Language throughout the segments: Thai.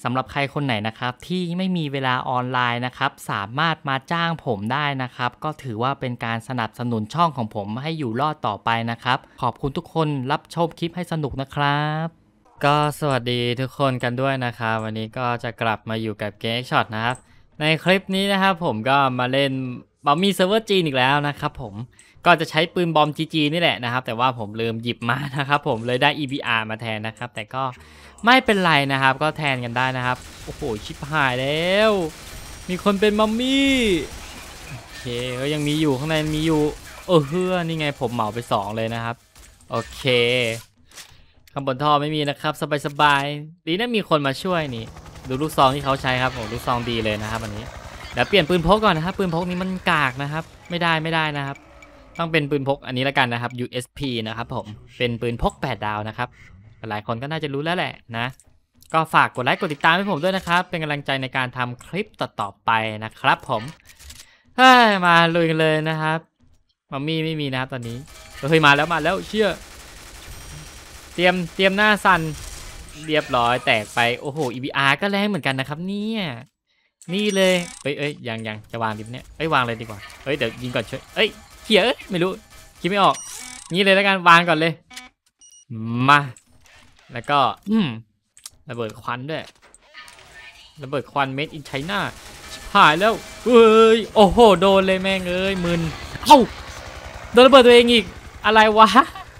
สำหรับใครคนไหนนะครับที่ไม่มีเวลาออนไลน์นะครับสามารถมาจ้างผมได้นะครับก็ถือว่าเป็นการสนับสนุนช่องของผมให้อยู่รอดต่อไปนะครับขอบคุณทุกคนรับชมคลิปให้สนุกนะครับก็สวัสดีทุกคนกันด้วยนะครับวันนี้ก็จะกลับมาอยู่กับ Game Shot นะครับในคลิปนี้นะครับผมก็มาเล่นบอมมี่เซิร์ฟเวอร์จีนอีกแล้วนะครับผมก็จะใช้ปืนบอม GG นี่แหละนะครับแต่ว่าผมลืมหยิบมานะครับผมเลยได้ EBR มาแทนนะครับแต่ก็ไม่เป็นไรนะครับก็แทนกันได้นะครับโอ้โหชิบหายแล้วมีคนเป็นมัมมี่โอเคก็ยังมีอยู่ข้างในมีอยู่เฮือนี่ไงผมเหมาไป2เลยนะครับโอเคข้างบนท่อไม่มีนะครับสบายๆดีนะมีคนมาช่วยนี่ดูลูกซองที่เขาใช้ครับโอ้ลูกซองดีเลยนะครับวันนี้เดี๋ยวเปลี่ยนปืนพกก่อนนะครับปืนพกนี้มันกากนะครับไม่ได้นะครับต้องเป็นปืนพกอันนี้แล้วกันนะครับ USP นะครับผมเป็นปืนพก8 ดาวนะครับหลายคนก็น่าจะรู้แล้วแหละนะก็ฝากกดไลค์กดติดตามให้ผมด้วยนะครับเป็นกำลังใจในการทำคลิปต่อๆไปนะครับผมมาลุยกันเลยนะครับมัมมี่ไม่มีนะครับตอนนี้เฮ้ยมาแล้วเชื่อเตรียมหน้าสั่นเรียบร้อยแตกไปโอ้โห EBR ก็แรงเหมือนกันนะครับเนี่ยนี่เลยยังจะวางดิบเนี่ยวางเลยดีกว่าเดี๋ยวยิงก่อนช่วยเขี่ยไม่รู้คิดไม่ออกนี่เลยแล้วกันวางก่อนเลยมาแล้วก็ระเบิดควันด้วยระเบิดควันเมดอินไชน่าหายแล้วโอ้โหโดนเลยแม่งมึนโดนระเบิดตัวเองอีกอะไรวะ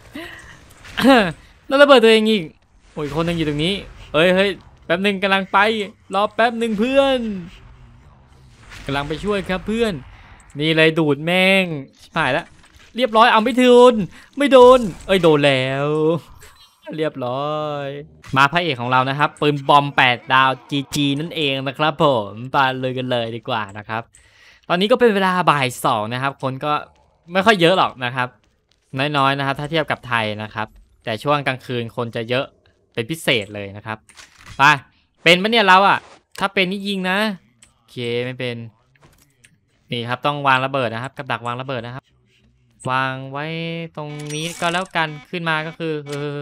โดนระเบิดตัวเองอีกโอ้ยคนนึงอยู่ตรงนี้เฮ้ยแป๊บนึงกำลังไปรอแป๊บนึงเพื่อนกำลังไปช่วยครับเพื่อนนี่เลยดูดแม่งหายแล้วเรียบร้อยเอาไม่ถึงไม่โดนโดนแล้วเรียบร้อยมาพระเอกของเรานะครับปืนบอม8 ดาว GG นั่นเองนะครับผมไปเลยกันเลยดีกว่านะครับตอนนี้ก็เป็นเวลาบ่าย2นะครับคนก็ไม่ค่อยเยอะหรอกนะครับน้อยๆนะครับถ้าเทียบกับไทยนะครับแต่ช่วงกลางคืนคนจะเยอะเป็นพิเศษเลยนะครับไปเป็นปะเนี่ยเราอะถ้าเป็นนี่ยิงนะโอเคไม่เป็นนี่ครับต้องวางระเบิดนะครับกับดักวางระเบิดนะครับวางไว้ตรงนี้ก็แล้วกันขึ้นมาก็คือ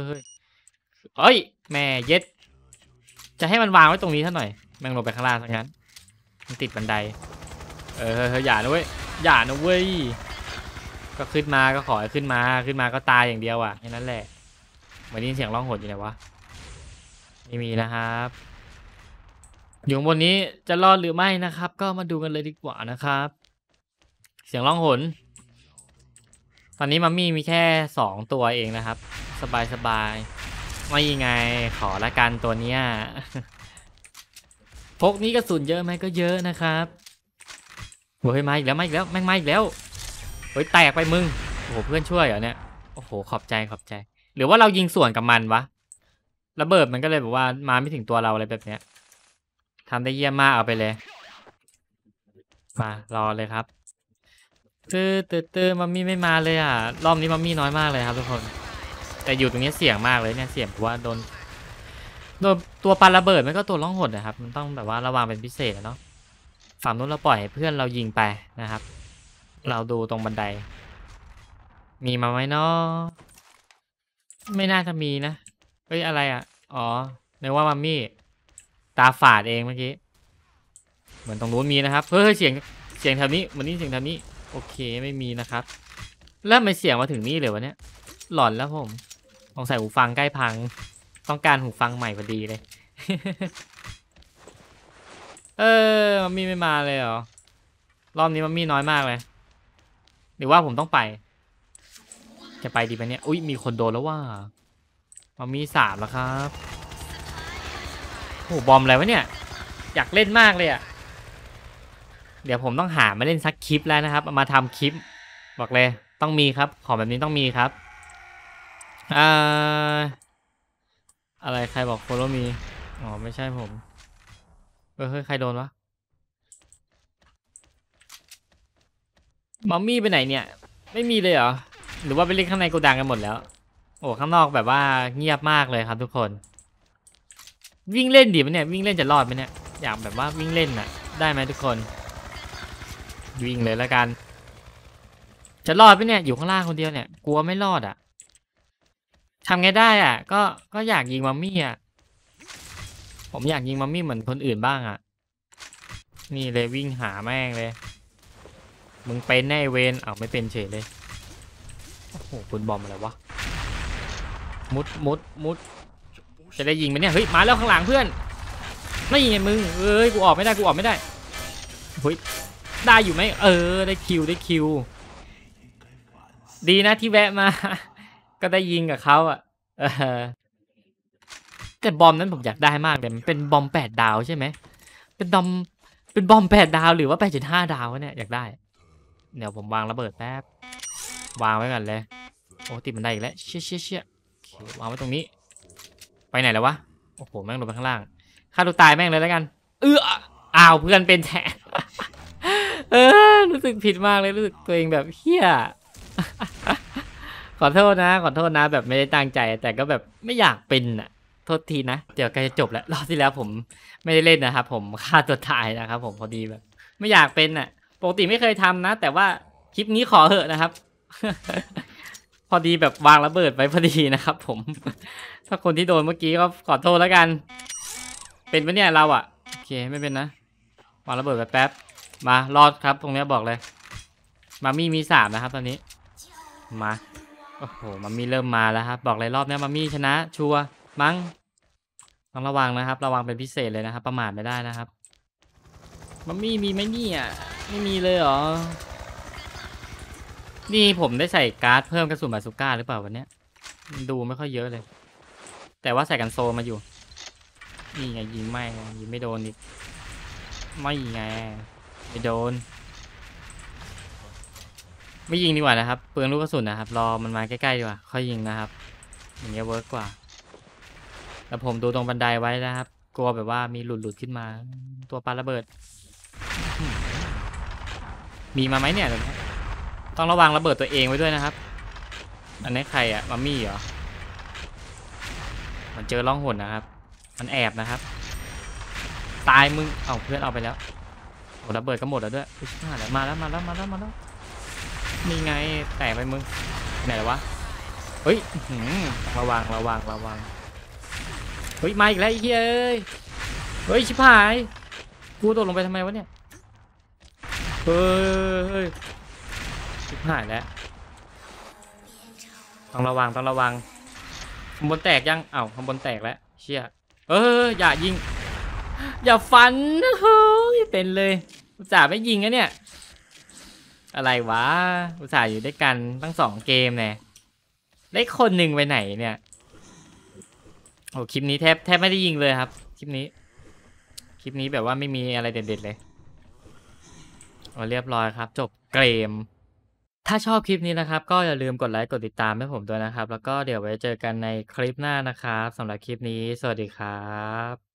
แม่เย็ดจะให้มันวางไว้ตรงนี้เท่าหน่อยแม่งลงไปข้างล่างซะงั้นมันติดบันไดอย่านะเว้ยอย่านะเว้ยก็ขึ้นมาก็ขอให้ขึ้นมาก็ตายอย่างเดียวอ่ะแค่นั้นแหละเหมือนได้ยินเสียงร้องโหดอยู่ไหนวะไม่มีนะครับอยู่บนนี้จะรอดหรือไม่นะครับก็มาดูกันเลยดีกว่านะครับเสียงร้องโหดตอนนี้มัมมี่มีแค่2ตัวเองนะครับสบายไม่ยังไงขอละกันตัวเนี้ยพกนี้กระสุนเยอะไหมก็เยอะนะครับเฮ้ยมาอีกแล้วแม่งมาอีกแล้วเฮ้ยแตกไปมึงโอ้โหเพื่อนช่วยเหรอเนี่ยโอ้โหขอบใจหรือว่าเรายิงสวนกับมันวะระเบิดมันก็เลยแบบว่ามาไม่ถึงตัวเราอะไรแบบเนี้ยทำได้เยี่ยมมากเอาไปเลยมารอเลยครับมัมมี่ไม่มาเลยอ่ะรอบนี้มัมมี่น้อยมากเลยครับทุกคนแต่อยู่ตรงนี้เสี่ยงมากเลยเนี่ยเสี่ยงเพราะว่าโดนตัวปาระเบิดมันก็ตัวล่องหนนะครับมันต้องแบบว่าระวังเป็นพิเศษเนาะฝั่งนู้นเราปล่อยให้เพื่อนเรายิงไปนะครับเราดูตรงบันไดมีมาไหมเนาะไม่น่าจะมีนะอะไรอ่ะอ๋อนึกว่ามัมมี่ตาฝาดเองเมื่อกี้เหมือนตรงนู้นมีนะครับเสียงแถวนี้เหมือนนี่เสียงแถวนี้โอเคไม่มีนะครับแล้วไม่เสียงมาถึงนี่เลยวะเนี่ยหลอนแล้วผมต้องใส่หูฟังใกล้พังต้องการหูฟังใหม่พอดีเลยมัมมี่ไม่มาเลยเหรอรอบนี้มัมมี่น้อยมากเลยหรือว่าผมต้องไปจะไปดีไหมเนี่ยอุ้ยมีคนโดนแล้วว่ามัมมี่3แล้วครับโอ้บอมอะไรวะเนี่ยอยากเล่นมากเลยอ่ะเดี๋ยวผมต้องหามาเล่นสักคลิปแล้วนะครับมาทำคลิปบอกเลยต้องมีครับของแบบนี้ต้องมีครับอะไรใครบอกโฟโลมีอ๋อไม่ใช่ผมเฮ้ยใครโดนวะมัมมี่ไปไหนเนี่ยไม่มีเลยเหรอหรือว่าไปเล่นข้างในโกดังกันหมดแล้วโอ้ข้างนอกแบบว่าเงียบมากเลยครับทุกคนวิ่งเล่นดิมันเนี่ยวิ่งเล่นจะรอดไหมเนี่ยอยากแบบว่าวิ่งเล่นน่ะได้ไหมทุกคนวิ่งเลยแล้วกันจะรอดไหมเนี่ยอยู่ข้างล่างคนเดียวเนี่ยกลัวไม่รอดอ่ะทำไงได้อ่ะก็อยากยิงมัมมี่อ่ะผมอยากยิงมัมมี่เหมือนคนอื่นบ้างอ่ะนี่เลยวิ่งหาแม่งเลยมึงเป็นแน่เวนไม่เป็นเฉยเลยโอ้โหคุณบอมอะไรวะมุดจะได้ยิงไหมเนี่ยเฮ้ยมาแล้วข้างหลังเพื่อนไม่ยิงไงมึงเอ้ยกูออกไม่ได้เฮ้ยได้อยู่ไหมได้คิวดีนะที่แวะมาก็ได้ยิงกับเขาอ่ะเออแต่บอมนั้นผมอยากได้มากเลยมันเป็นบอม8 ดาวใช่ไหมเป็นบอม8 ดาวหรือว่า8.5 ดาวเนี่ยอยากได้เดี๋ยวผมวางระเบิดแป๊บวางไว้ก่อนเลยโอ้ติดมันได้อีกแล้วเชี่ยโอเควางไว้ตรงนี้ไปไหนแล้ววะโอ้โหแม่งลงไปข้างล่างฆ่าตัวตายแม่งเลยแล้วกันอ้าวเพื่อนเป็นแทนรู้สึกผิดมากเลยรู้สึกตัวเองแบบเฮี้ยขอโทษนะแบบไม่ได้ตั้งใจแต่ก็แบบไม่อยากเป็นอ่ะโทษทีนะเดี๋ยวใกล้จะจบแล้วรอบที่แล้วผมไม่ได้เล่นนะครับผมฆ่าตัวตายนะครับผมพอดีแบบไม่อยากเป็นอ่ะปกติไม่เคยทำนะแต่ว่าคลิปนี้ขอเหอะนะครับ พอดีแบบวางระเบิดไปพอดีนะครับผมถ้าคนที่โดนเมื่อกี้ก็ขอโทษแล้วกันเป็นปะเนี่ยเราอ่ะโอเคไม่เป็นนะวางระเบิดไปแป๊บมารอดครับตรงนี้บอกเลยมามี่มี3นะครับตอนนี้มาโอ้โหมามี่เริ่มมาแล้วครับบอกเลยรอบนี้มามี่ชนะชัวร์มั้งต้องระวังนะครับระวังเป็นพิเศษเลยนะครับประมาทไม่ได้นะครับมามี่มีไหมเนี่ยไม่มีเลยเหรอนี่ผมได้ใส่การ์ดเพิ่มกระสุนบาซูก้าหรือเปล่าวันนี้ดูไม่ค่อยเยอะเลยแต่ว่าใส่กันโซมาอยู่นี่ไงยิงไม่โดนอีกไม่ไงไม่โดนไม่ยิงดีกว่านะครับเปลืองลูกกระสุนนะครับรอมันมาใกล้ๆดีกว่าค่อยยิงนะครับอย่างเงี้ยเวิร์กกว่าแต่ผมดูตรงบันไดไว้นะครับกลัวแบบว่ามีหลุดขึ้นมาตัวปาระเบิดมีมาไหมเนี่ยต้องระวังระเบิดตัวเองไว้ด้วยนะครับอันนี้ใครอะมัมมี่เหรอมันเจอร่องหนนะครับมันแอบนะครับตายมึงเพื่อนเอาไปแล้วโอ้ระเบิดก็หมดแล้วด้วยมาแล้วนี่ไงแตกไปมึงไหนแล้ววะเฮ้ยระวังเฮ้ยมาอีกแล้วไอ้เฮ้ยชิบหายกูตกลงไปทำไมวะเนี่ยเฮ้ยชิบหายแล้วต้องระวังข้างบนแตกยังข้างบนแตกแล้วเชี่ยอย่ายิงอย่าฟันเฮ้ยเป็นเลยอุตส่าห์ไม่ยิงนะเนี่ยอะไรวะอุตส่าห์อยู่ด้วยกันตั้ง2 เกมเนี่ยได้คนหนึ่งไปไหนเนี่ยโอ้คลิปนี้แทบไม่ได้ยิงเลยครับคลิปนี้แบบว่าไม่มีอะไรเด็ดๆเลยเรียบร้อยครับจบเกมถ้าชอบคลิปนี้นะครับก็อย่าลืมกดไลค์กดติดตามให้ผมด้วยนะครับแล้วก็เดี๋ยวไว้เจอกันในคลิปหน้านะครับสำหรับคลิปนี้สวัสดีครับ